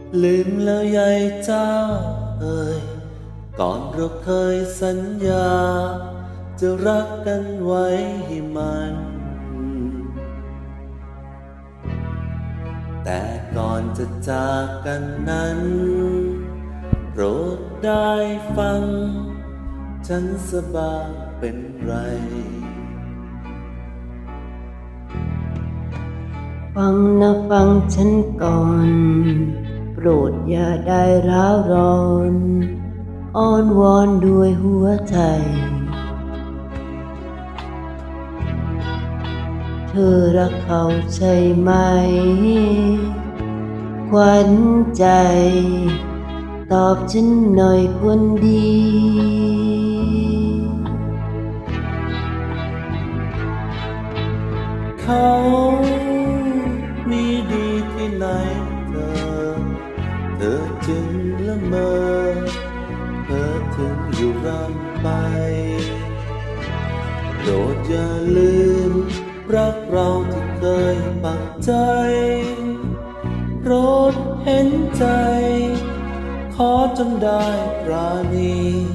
ลืมแล้วยายเจ้าเอ่ยก่อนเราเคยสัญญาจะรักกันไว้ให้มันแต่ก่อนจะจากกันนั้นโปรดได้ฟังฉันสบายเป็นไรฟังนะฟังฉันก่อนโปรดอย่าได้ร้าวรอนอ้อนวอนด้วยหัวใจเธอรักเขาใช่ไหมขวัญใจตอบฉันหน่อยคนดีเขามีดีที่ไหนเธอจึงละเมอเธอถึงอยู่รำไปโปรดอย่าลืมรักเราที่เคยปักใจโปรดเห็นใจขอจงได้ปราณี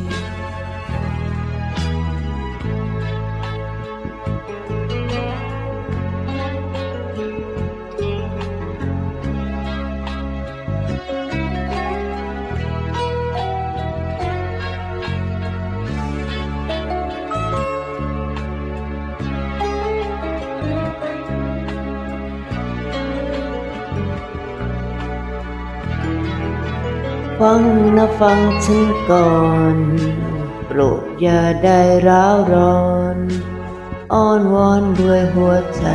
ฟังนะฟังฉันก่อนโปรดอย่าได้ร้าวรอนอ้อนวอนด้วยหัวใจ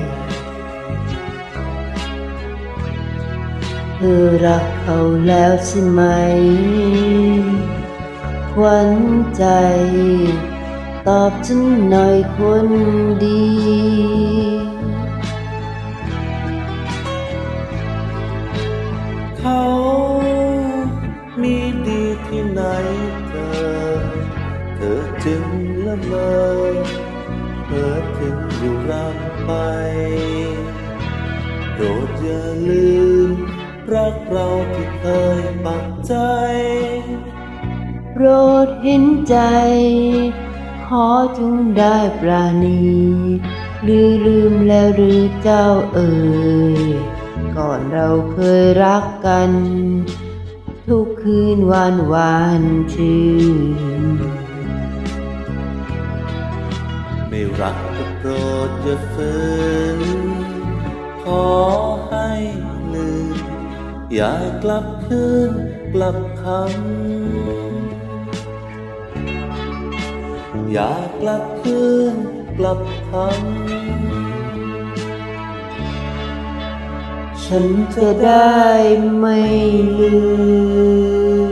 เธอรักเขาแล้วใช่ไหมขวัญใจตอบฉันหน่อยคนดีเขามีดีที่ไหนเธอจึงละเมอเธอถึงอยู่รำไปโปรดอย่าลืมรักเราที่เคยปักใจโปรดเห็นใจขอจงได้ปราณีลืมแล้วหรือเจ้าเอ่ยก่อนเราเคยรักกันทุกคืนวานชื่นไม่รักก็โปรดอย่าฝืนขอให้ลืมอย่ากลับคืนกลับคำอย่ากลับคืนกลับคำฉันจะได้ไม่ลืม